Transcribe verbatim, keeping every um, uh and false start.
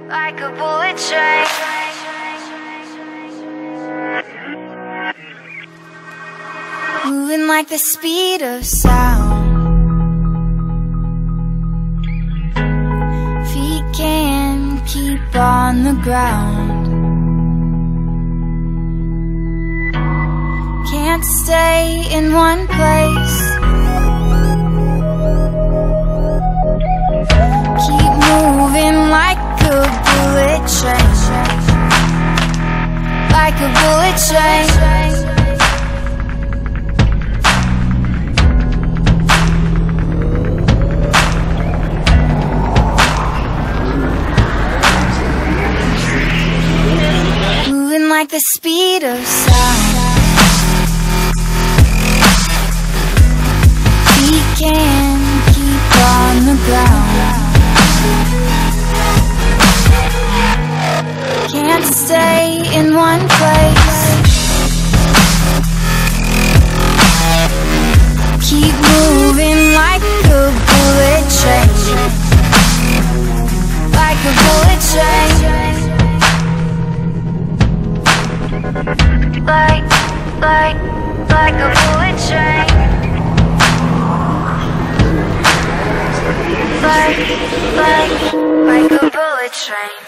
like a bullet train. Moving like the speed of sound. Feet can't keep on the ground. Can't stay in one place. Keep moving like a bullet train. Like a bullet train. Moving like the speed of sound. Feet can't keep on the ground. Can't stay in one place. Keep moving like a bullet train. Like a bullet train. Like, like, like a bullet train. Like, like, like a bullet train.